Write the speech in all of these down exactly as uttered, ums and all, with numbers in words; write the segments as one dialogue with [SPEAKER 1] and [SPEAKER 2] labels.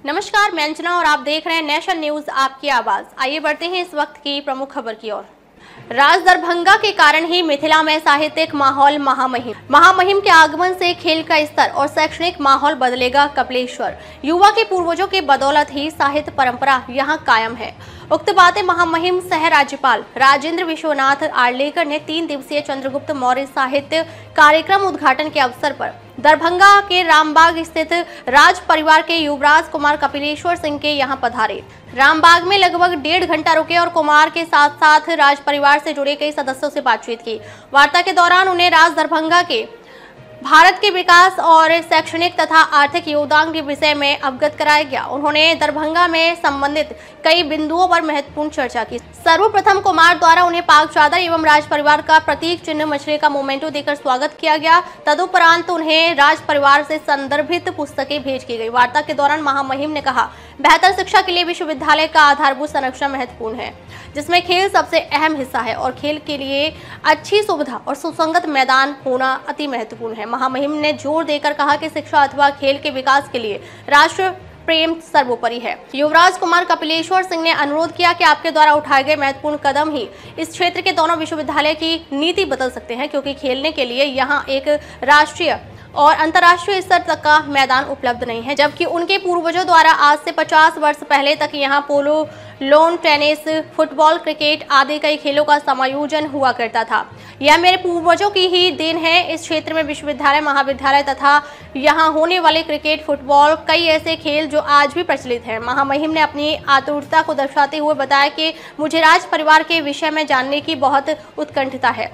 [SPEAKER 1] नमस्कार, मैं अंजना और आप देख रहे हैं नेशनल न्यूज आपकी आवाज। आइए बढ़ते हैं इस वक्त की प्रमुख खबर की ओर। राज दरभंगा के कारण ही मिथिला में साहित्यिक माहौल महामहिम महामहिम के आगमन से खेल का स्तर और शैक्षणिक माहौल बदलेगा। कपिलेश्वर युवा के पूर्वजों के बदौलत ही साहित्य परंपरा यहाँ कायम है। उक्त बातें महामहिम सह राज्यपाल राजेंद्र विश्वनाथ आर्लेकर ने तीन दिवसीय चंद्रगुप्त मौर्य साहित्य कार्यक्रम उद्घाटन के अवसर पर दरभंगा के रामबाग स्थित राज परिवार के युवराज कुमार कपिलेश्वर सिंह के यहां पधारे। रामबाग में लगभग डेढ़ घंटा रुके और कुमार के साथ साथ राज परिवार से जुड़े कई सदस्यों से बातचीत की। वार्ता के दौरान उन्हें राज दरभंगा के भारत के विकास और शैक्षणिक तथा आर्थिक योगदान के विषय में अवगत कराया गया। उन्होंने दरभंगा में संबंधित कई बिंदुओं पर महत्वपूर्ण चर्चा की। सर्वप्रथम कुमार द्वारा उन्हें पाक चादर एवं राज परिवार का प्रतीक चिन्ह मछली का मोमेंटो देकर स्वागत किया गया। तदुपरांत उन्हें राज परिवार से संदर्भित पुस्तकें भेज की गई। वार्ता के दौरान महामहिम ने कहा, बेहतर शिक्षा के लिए विश्वविद्यालय का आधारभूत संरचना महत्वपूर्ण है, जिसमें खेल सबसे अहम हिस्सा है और खेल के लिए अच्छी सुविधा और सुसंगत मैदान होना अति महत्वपूर्ण है। महामहिम ने जोर देकर कहा कि शिक्षा अथवा खेल के विकास के लिए राष्ट्र प्रेम सर्वोपरि है। युवराज कुमार कपिलेश्वर सिंह ने अनुरोध किया कि आपके द्वारा उठाए गए महत्वपूर्ण कदम ही इस क्षेत्र के दोनों विश्वविद्यालय की नीति बदल सकते हैं, क्योंकि खेलने के लिए यहाँ एक राष्ट्रीय और अंतर्राष्ट्रीय स्तर तक का मैदान उपलब्ध नहीं है, जबकि उनके पूर्वजों द्वारा आज से पचास वर्ष पहले तक यहाँ polo, lawn tennis, football, cricket आदि कई खेलों का समायोजन हुआ करता था। यह मेरे पूर्वजों की ही देन है। इस क्षेत्र में विश्वविद्यालय, महाविद्यालय तथा यहाँ होने वाले क्रिकेट, फुटबॉल, कई ऐसे खेल जो आज भी प्रचलित हैं। महामहिम ने अपनी आतुरता को दर्शाते हुए बताया कि मुझे राज परिवार के विषय में जानने की बहुत उत्कंठा है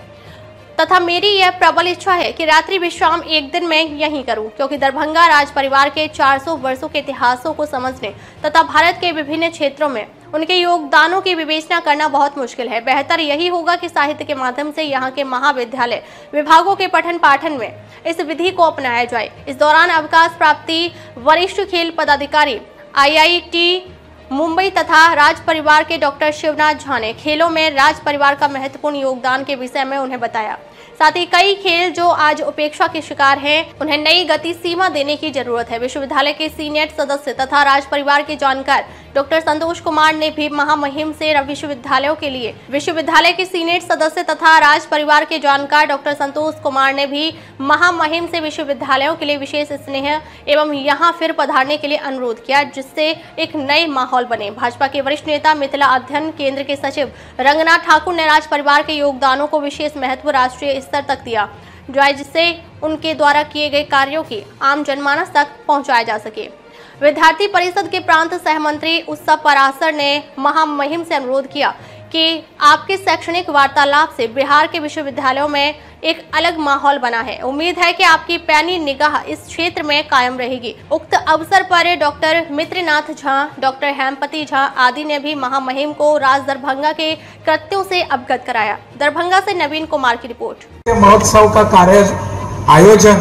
[SPEAKER 1] तथा मेरी यह प्रबल इच्छा है कि रात्रि विश्राम एक दिन में यहीं करूं, क्योंकि दरभंगा राज परिवार के चार सौ वर्षों के इतिहासों को समझने तथा भारत के विभिन्न क्षेत्रों में उनके योगदानों की विवेचना करना बहुत मुश्किल है। बेहतर यही होगा कि साहित्य के माध्यम से यहाँ के महाविद्यालय विभागों के पठन पाठन में इस विधि को अपनाया जाए। इस दौरान अवकाश प्राप्ति वरिष्ठ खेल पदाधिकारी आई आई टी मुंबई तथा राज परिवार के डॉक्टर शिवनाथ झा ने खेलों में राज परिवार का महत्वपूर्ण योगदान के विषय में उन्हें बताया। साथ ही कई खेल जो आज उपेक्षा के शिकार हैं, उन्हें नई गति सीमा देने की जरूरत है। विश्वविद्यालय के सीनियर सदस्य तथा राज परिवार के जानकार डॉक्टर संतोष कुमार ने भी महामहिम से विश्वविद्यालयों के लिए विश्वविद्यालय के सीनियर सदस्य तथा राज परिवार के जानकार डॉक्टर संतोष कुमार ने भी महामहिम से विश्वविद्यालयों के लिए विशेष स्नेह एवं यहाँ फिर पधारने के लिए अनुरोध किया, जिससे एक नए माहौल बने। भाजपा के वरिष्ठ नेता, मिथिला अध्ययन केंद्र के सचिव रंगनाथ ठाकुर ने राज परिवार के योगदानों को विशेष महत्व राष्ट्रीय स्तर तक दिया, जिससे उनके द्वारा किए गए कार्यों की आम जनमानस तक पहुंचाया जा सके। विद्यार्थी परिषद के प्रांत सहमंत्री उत्सव परासर ने महामहिम से अनुरोध किया कि आपके शैक्षणिक वार्तालाप से बिहार के विश्वविद्यालयों में एक अलग माहौल बना है। उम्मीद है कि आपकी पैनी निगाह इस क्षेत्र में कायम रहेगी। उक्त अवसर पर डॉक्टर मित्रनाथ झा, डॉक्टर हेमपति झा आदि ने भी महामहिम को राज दरभंगा के कृत्यों से अवगत कराया। दरभंगा से नवीन कुमार की रिपोर्ट।
[SPEAKER 2] महोत्सव का कार्य आयोजन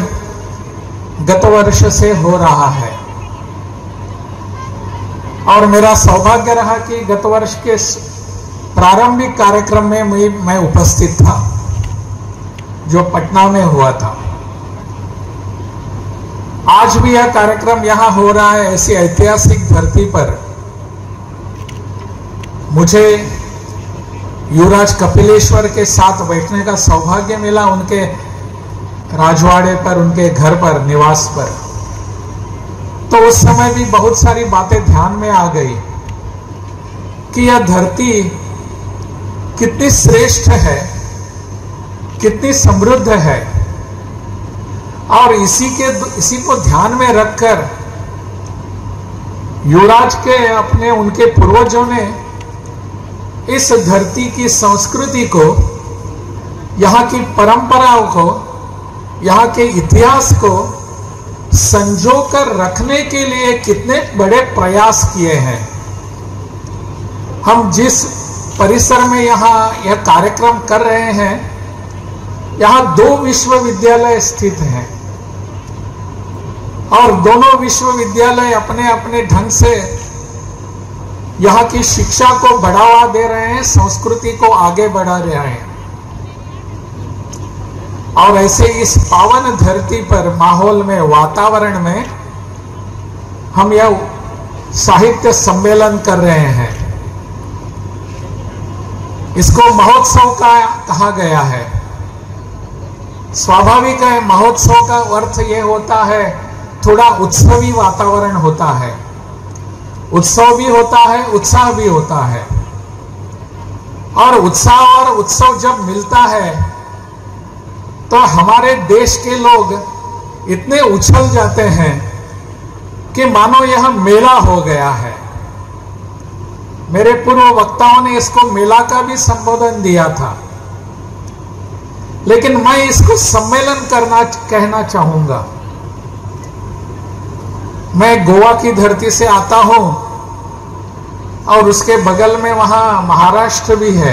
[SPEAKER 2] गत वर्ष से हो रहा है और मेरा सौभाग्य रहा कि गत वर्ष के प्रारंभिक कार्यक्रम में मैं उपस्थित था, जो पटना में हुआ था। आज भी यह कार्यक्रम यहां हो रहा है। ऐसी ऐतिहासिक धरती पर मुझे युवराज कपिलेश्वर के साथ बैठने का सौभाग्य मिला, उनके राजवाड़े पर, उनके घर पर, निवास पर। तो उस समय भी बहुत सारी बातें ध्यान में आ गई कि यह धरती कितनी श्रेष्ठ है, कितनी समृद्ध है, और इसी के इसी को ध्यान में रखकर युवराज के अपने उनके पूर्वजों ने इस धरती की संस्कृति को, यहाँ की परंपराओं को, यहाँ के इतिहास को संजोकर रखने के लिए कितने बड़े प्रयास किए हैं। हम जिस परिसर में यहाँ यह कार्यक्रम कर रहे हैं, यहाँ दो विश्वविद्यालय स्थित हैं और दोनों विश्वविद्यालय अपने अपने ढंग से यहाँ की शिक्षा को बढ़ावा दे रहे हैं, संस्कृति को आगे बढ़ा रहे हैं। और ऐसे इस पावन धरती पर, माहौल में, वातावरण में हम यह साहित्य सम्मेलन कर रहे हैं। इसको महोत्सव का कहा गया है। स्वाभाविक है, महोत्सव का अर्थ यह होता है थोड़ा उत्सवी वातावरण होता है, उत्सव भी होता है, उत्साह भी होता है। और उत्साह और उत्सव जब मिलता है तो हमारे देश के लोग इतने उछल जाते हैं कि मानो यह मेला हो गया है। मेरे पूर्व वक्ताओं ने इसको मेला का भी संबोधन दिया था, लेकिन मैं इसको सम्मेलन करना कहना चाहूंगा। मैं गोवा की धरती से आता हूं और उसके बगल में वहां महाराष्ट्र भी है।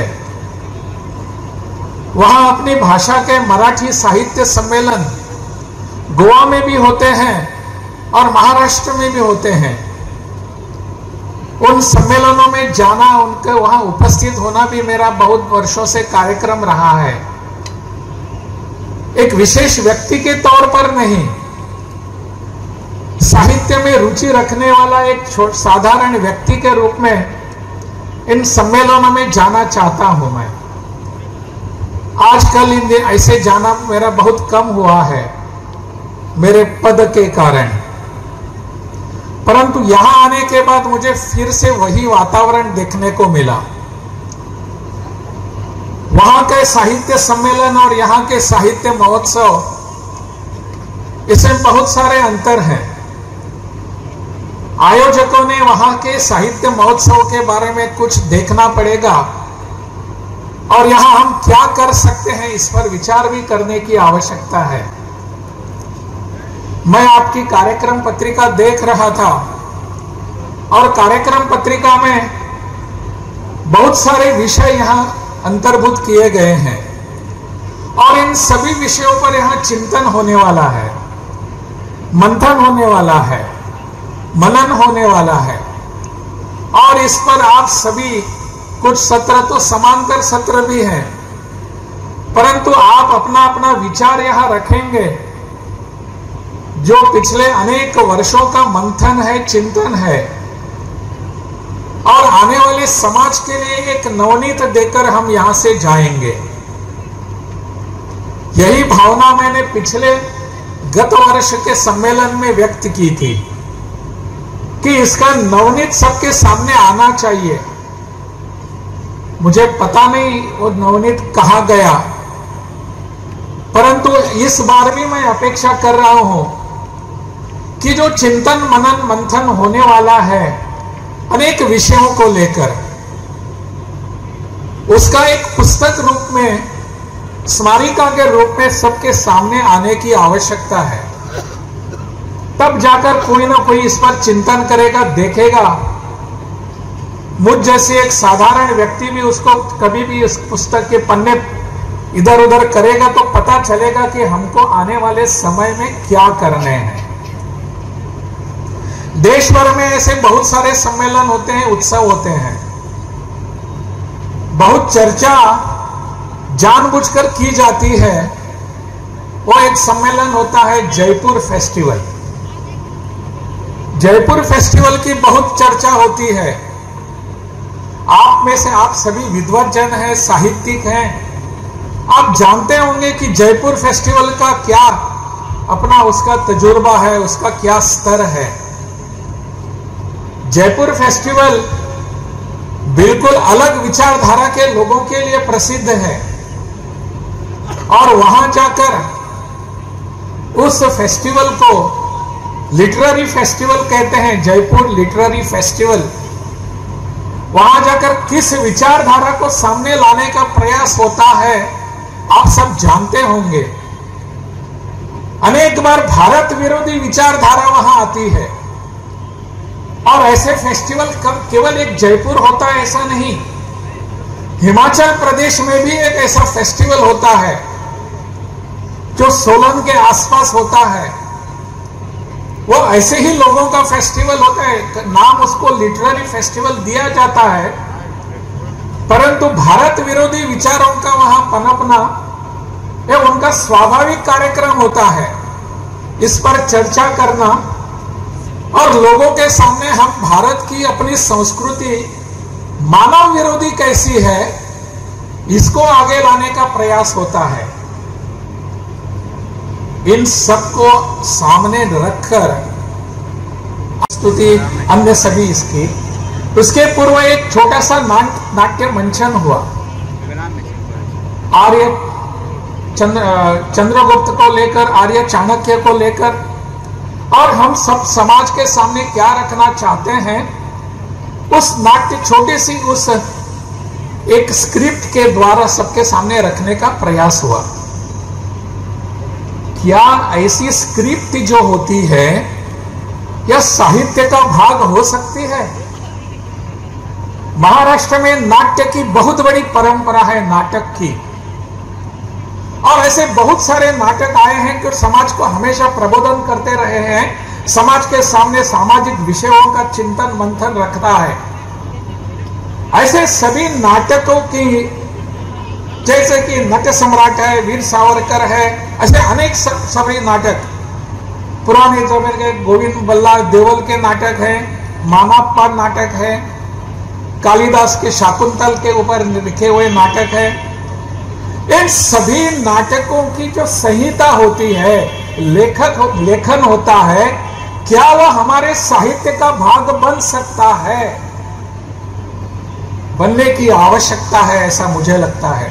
[SPEAKER 2] वहां अपनी भाषा के मराठी साहित्य सम्मेलन गोवा में भी होते हैं और महाराष्ट्र में भी होते हैं। उन सम्मेलनों में जाना, उनके वहां उपस्थित होना भी मेरा बहुत वर्षों से कार्यक्रम रहा है। एक विशेष व्यक्ति के तौर पर नहीं, साहित्य में रुचि रखने वाला एक साधारण व्यक्ति के रूप में इन सम्मेलनों में जाना चाहता हूं मैं। आजकल इन दिन ऐसे जाना मेरा बहुत कम हुआ है मेरे पद के कारण, परंतु यहां आने के बाद मुझे फिर से वही वातावरण देखने को मिला। वहां के साहित्य सम्मेलन और यहां के साहित्य महोत्सव, इसमें बहुत सारे अंतर हैं। आयोजकों ने वहां के साहित्य महोत्सव के बारे में कुछ देखना पड़ेगा और यहां हम क्या कर सकते हैं इस पर विचार भी करने की आवश्यकता है। मैं आपकी कार्यक्रम पत्रिका देख रहा था और कार्यक्रम पत्रिका में बहुत सारे विषय यहां अंतर्भूत किए गए हैं और इन सभी विषयों पर यहां चिंतन होने वाला है, मंथन होने वाला है, मनन होने वाला है। और इस पर आप सभी, कुछ सत्र तो समांतर सत्र भी हैं, परंतु आप अपना अपना विचार यहां रखेंगे। जो पिछले अनेक वर्षों का मंथन है, चिंतन है, और आने वाले समाज के लिए एक नवनीत देकर हम यहां से जाएंगे। यही भावना मैंने पिछले गत वर्ष के सम्मेलन में व्यक्त की थी कि इसका नवनीत सबके सामने आना चाहिए। मुझे पता नहीं वो नवनीत कहां गया, परंतु इस बार भी मैं अपेक्षा कर रहा हूं कि जो चिंतन मनन मंथन होने वाला है अनेक विषयों को लेकर, उसका एक पुस्तक रूप में, स्मारिका के रूप में सबके सामने आने की आवश्यकता है। तब जाकर कोई ना कोई इस पर चिंतन करेगा, देखेगा। मुझ जैसे एक साधारण व्यक्ति भी उसको कभी भी इस पुस्तक के पन्ने इधर उधर करेगा तो पता चलेगा कि हमको आने वाले समय में क्या करने हैं। देश भर में ऐसे बहुत सारे सम्मेलन होते हैं, उत्सव होते हैं। बहुत चर्चा जानबूझकर की जाती है। वो एक सम्मेलन होता है जयपुर फेस्टिवल। जयपुर फेस्टिवल की बहुत चर्चा होती है। आप में से आप सभी विद्वत जन हैं, साहित्यिक हैं, आप जानते होंगे कि जयपुर फेस्टिवल का क्या अपना उसका तजुर्बा है, उसका क्या स्तर है। जयपुर फेस्टिवल बिल्कुल अलग विचारधारा के लोगों के लिए प्रसिद्ध है और वहां जाकर उस फेस्टिवल को लिटरेरी फेस्टिवल कहते हैं, जयपुर लिटरेरी फेस्टिवल। वहां जाकर किस विचारधारा को सामने लाने का प्रयास होता है आप सब जानते होंगे। अनेक बार भारत विरोधी विचारधारा वहां आती है और ऐसे फेस्टिवल केवल एक जयपुर होता है ऐसा नहीं, हिमाचल प्रदेश में भी एक ऐसा फेस्टिवल होता है जो सोलन के आसपास होता है। वो ऐसे ही लोगों का फेस्टिवल होता है, नाम उसको लिटरेरी फेस्टिवल दिया जाता है, परंतु भारत विरोधी विचारों का वहां पनपना यह उनका स्वाभाविक कार्यक्रम होता है। इस पर चर्चा करना, और लोगों के सामने हम भारत की अपनी संस्कृति मानव विरोधी कैसी है इसको आगे लाने का प्रयास होता है। इन सबको सामने रखकर स्तुति अन्य सभी इसकी, उसके पूर्व एक छोटा सा नाट्य मंचन हुआ। आर्य चंद्र चंद्रगुप्त को लेकर, आर्य चाणक्य को लेकर, और हम सब समाज के सामने क्या रखना चाहते हैं उस नाट्य छोटी सी उस एक स्क्रिप्ट के द्वारा सबके सामने रखने का प्रयास हुआ। क्या ऐसी स्क्रिप्ट जो होती है यह साहित्य का भाग हो सकती है? महाराष्ट्र में नाट्य की बहुत बड़ी परंपरा है, नाटक की, और ऐसे बहुत सारे नाटक आए हैं जो समाज को हमेशा प्रबोधन करते रहे हैं, समाज के सामने सामाजिक विषयों का चिंतन मंथन रखता है। ऐसे सभी नाटकों की, जैसे कि नट सम्राट है, वीर सावरकर है, ऐसे अनेक सभी नाटक, पुराने जमाने के गोविंद बल्लाल देवल के नाटक है, मानाप्पा नाटक है, कालिदास के शाकुंतल के ऊपर लिखे हुए नाटक है। इन सभी नाटकों की जो संहिता होती है, लेखक लेखन होता है, क्या वह हमारे साहित्य का भाग बन सकता है? बनने की आवश्यकता है, ऐसा मुझे लगता है।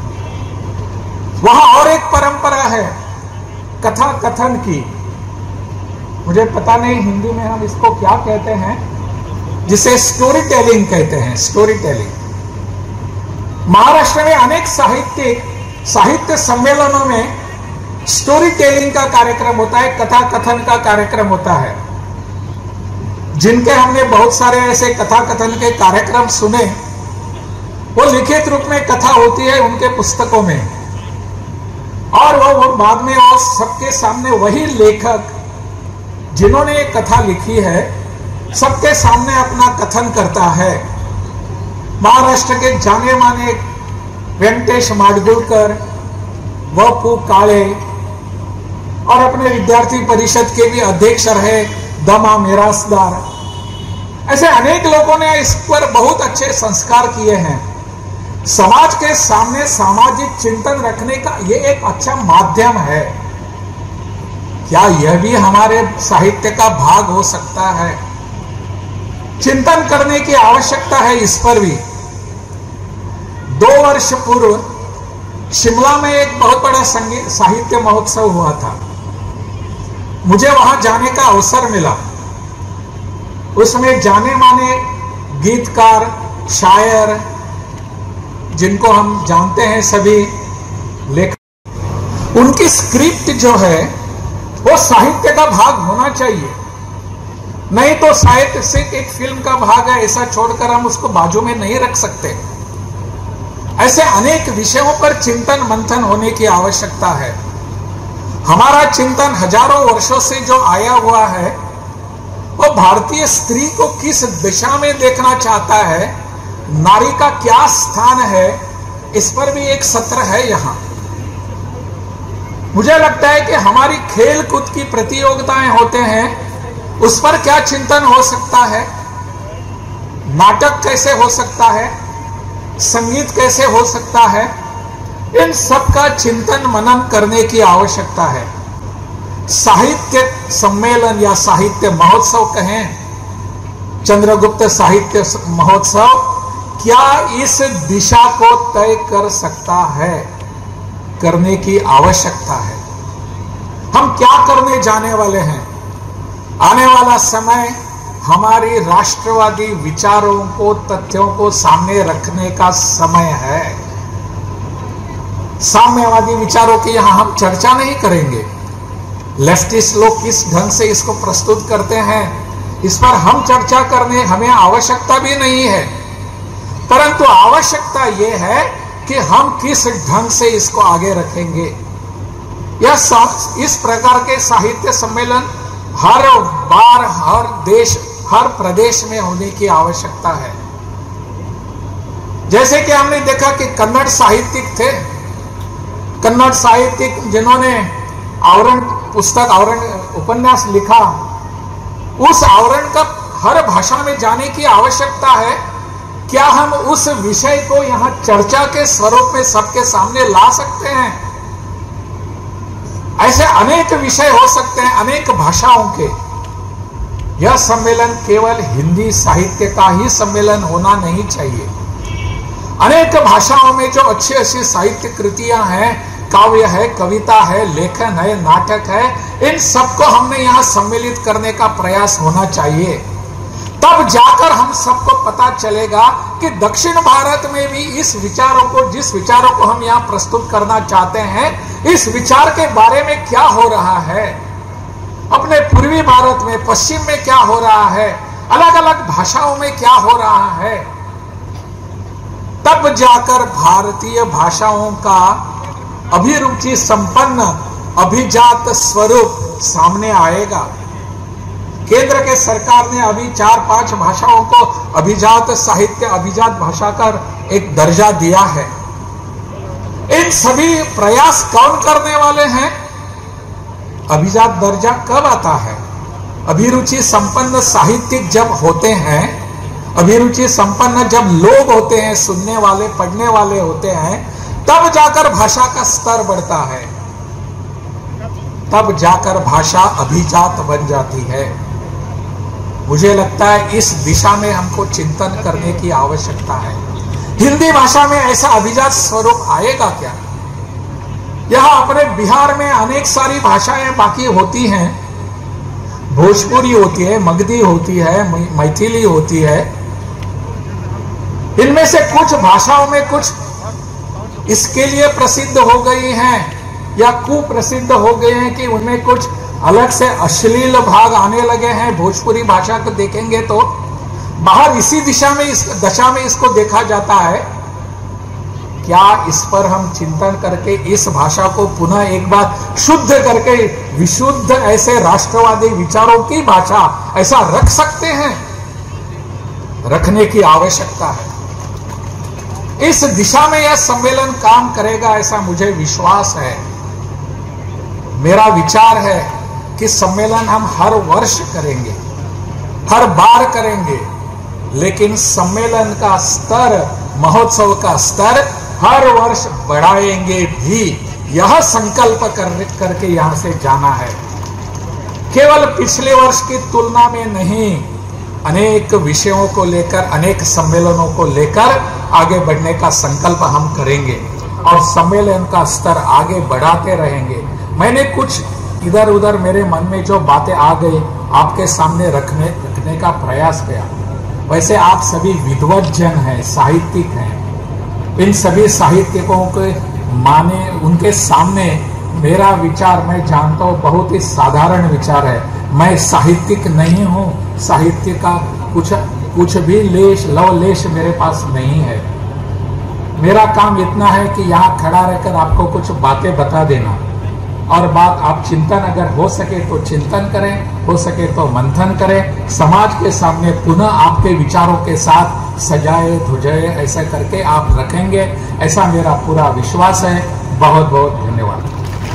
[SPEAKER 2] वहां और एक परंपरा है कथा कथन की, मुझे पता नहीं हिंदी में हम इसको क्या कहते हैं, जिसे स्टोरी टेलिंग कहते हैं। स्टोरी टेलिंग महाराष्ट्र में अनेक साहित्यिक साहित्य सम्मेलनों में स्टोरी टेलिंग का कार्यक्रम होता है, कथा कथन का कार्यक्रम होता है, जिनके हमने बहुत सारे ऐसे कथा कथन के कार्यक्रम सुने। वो लिखित रूप में कथा होती है उनके पुस्तकों में, और वो, वो बाद में और सबके सामने वही लेखक जिन्होंने ये कथा लिखी है सबके सामने अपना कथन करता है। महाराष्ट्र के जाने माने वेंकटेश माडगुळकर, वपू काळे, और अपने विद्यार्थी परिषद के भी अध्यक्ष रहे दमा मिरासदार, ऐसे अनेक लोगों ने इस पर बहुत अच्छे संस्कार किए हैं। समाज के सामने सामाजिक चिंतन रखने का ये एक अच्छा माध्यम है। क्या यह भी हमारे साहित्य का भाग हो सकता है? चिंतन करने की आवश्यकता है इस पर भी। दो वर्ष पूर्व शिमला में एक बहुत बड़ा संगीत साहित्य महोत्सव हुआ था। मुझे वहां जाने का अवसर मिला। उसमें जाने माने गीतकार, शायर, जिनको हम जानते हैं सभी लेखक, उनकी स्क्रिप्ट जो है वो साहित्य का भाग होना चाहिए। नहीं तो साहित्य से एक फिल्म का भाग है ऐसा छोड़कर हम उसको बाजू में नहीं रख सकते। ऐसे अनेक विषयों पर चिंतन मंथन होने की आवश्यकता है। हमारा चिंतन हजारों वर्षों से जो आया हुआ है वो भारतीय स्त्री को किस दिशा में देखना चाहता है, नारी का क्या स्थान है, इस पर भी एक सत्र है यहाँ। मुझे लगता है कि हमारी खेल कूद की प्रतियोगिताएं होते हैं, उस पर क्या चिंतन हो सकता है, नाटक कैसे हो सकता है, संगीत कैसे हो सकता है, इन सब का चिंतन मनन करने की आवश्यकता है। साहित्य सम्मेलन या साहित्य महोत्सव कहें, चंद्रगुप्त साहित्य महोत्सव क्या इस दिशा को तय कर सकता है? करने की आवश्यकता है। हम क्या करने जाने वाले हैं? आने वाला समय हमारी राष्ट्रवादी विचारों को, तथ्यों को सामने रखने का समय है। साम्यवादी विचारों की यहां हम चर्चा नहीं करेंगे। लेफ्टिस्ट लोग किस ढंग से इसको प्रस्तुत करते हैं, इस पर हम चर्चा करने हमें आवश्यकता भी नहीं है। परंतु आवश्यकता यह है कि हम किस ढंग से इसको आगे रखेंगे। यह इस प्रकार के साहित्य सम्मेलन हर बार, हर देश, हर प्रदेश में होने की आवश्यकता है। जैसे कि हमने देखा कि कन्नड़ साहित्यिक थे, कन्नड़ साहित्यिक जिन्होंने आवरण पुस्तक, आवरण उपन्यास लिखा, उस आवरण का हर भाषा में जाने की आवश्यकता है। क्या हम उस विषय को यहां चर्चा के स्वरूप में सबके सामने ला सकते हैं? ऐसे अनेक विषय हो सकते हैं, अनेक भाषाओं के। यह सम्मेलन केवल हिंदी साहित्य का ही सम्मेलन होना नहीं चाहिए। अनेक भाषाओं में जो अच्छी अच्छी साहित्य कृतियां हैं, काव्य है, कविता है, लेखन है, नाटक है, इन सबको हमने यहां सम्मिलित करने का प्रयास होना चाहिए। तब जाकर हम सबको पता चलेगा कि दक्षिण भारत में भी इस विचारों को, जिस विचारों को हम यहां प्रस्तुत करना चाहते हैं, इस विचार के बारे में क्या हो रहा है। अपने पूर्वी भारत में, पश्चिम में क्या हो रहा है, अलग अलग भाषाओं में क्या हो रहा है। तब जाकर भारतीय भाषाओं का अभिरुचि संपन्न अभिजात स्वरूप सामने आएगा। केंद्र के सरकार ने अभी चार पांच भाषाओं को अभिजात साहित्य, अभिजात भाषा का एक दर्जा दिया है। इन सभी प्रयास कौन करने वाले हैं? अभिजात दर्जा कब आता है? अभिरुचि संपन्न साहित्यिक जब होते हैं, अभिरुचि संपन्न जब लोग होते हैं, सुनने वाले, पढ़ने वाले होते हैं, तब जाकर भाषा का स्तर बढ़ता है, तब जाकर भाषा अभिजात बन जाती है। मुझे लगता है इस दिशा में हमको चिंतन करने की आवश्यकता है। हिंदी भाषा में ऐसा अभिजात स्वरूप आएगा क्या? यह अपने बिहार में अनेक सारी भाषाएं बाकी होती हैं, भोजपुरी होती है, मगधी होती है, मैथिली होती है। इनमें से कुछ भाषाओं में कुछ इसके लिए प्रसिद्ध हो गई हैं या कुप्रसिद्ध हो गए हैं कि उनमें कुछ अलग से अश्लील भाग आने लगे हैं। भोजपुरी भाषा को देखेंगे तो बाहर इसी दिशा में, इस दशा में इसको देखा जाता है। क्या इस पर हम चिंतन करके इस भाषा को पुनः एक बार शुद्ध करके विशुद्ध ऐसे राष्ट्रवादी विचारों की भाषा ऐसा रख सकते हैं? रखने की आवश्यकता है। इस दिशा में यह सम्मेलन काम करेगा ऐसा मुझे विश्वास है। मेरा विचार है कि सम्मेलन हम हर वर्ष करेंगे, हर बार करेंगे, लेकिन सम्मेलन का स्तर, महोत्सव का स्तर हर वर्ष बढ़ाएंगे भी। यह संकल्प कर, करके यहां से जाना है। केवल पिछले वर्ष की तुलना में नहीं, अनेक विषयों को लेकर, अनेक सम्मेलनों को लेकर आगे बढ़ने का संकल्प हम करेंगे और सम्मेलन का स्तर आगे बढ़ाते रहेंगे। मैंने कुछ इधर उधर मेरे मन में जो बातें आ गई आपके सामने रखने रखने का प्रयास किया। वैसे आप सभी विद्वत जन हैं, साहित्यिक हैं। इन सभी साहित्यिकों के माने, उनके सामने मेरा विचार, मैं जानता हूँ बहुत ही साधारण विचार है। मैं साहित्यिक नहीं हूँ, साहित्य का कुछ कुछ भी लेश लवलेश मेरे पास नहीं है। मेरा काम इतना है कि यहाँ खड़ा रहकर आपको कुछ बातें बता देना, और बात आप चिंतन अगर हो सके तो चिंतन करें, हो सके तो मंथन करें, समाज के सामने पुनः आपके विचारों के साथ सजाए धुजाए ऐसा करके आप रखेंगे, ऐसा मेरा पूरा विश्वास है। बहुत बहुत धन्यवाद।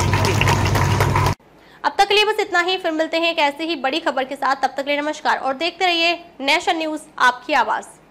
[SPEAKER 1] अब तक के लिए बस इतना ही। फिर मिलते हैं एक ऐसी ही बड़ी खबर के साथ। तब तक के लिए नमस्कार और देखते रहिए नेशन न्यूज, आपकी आवाज।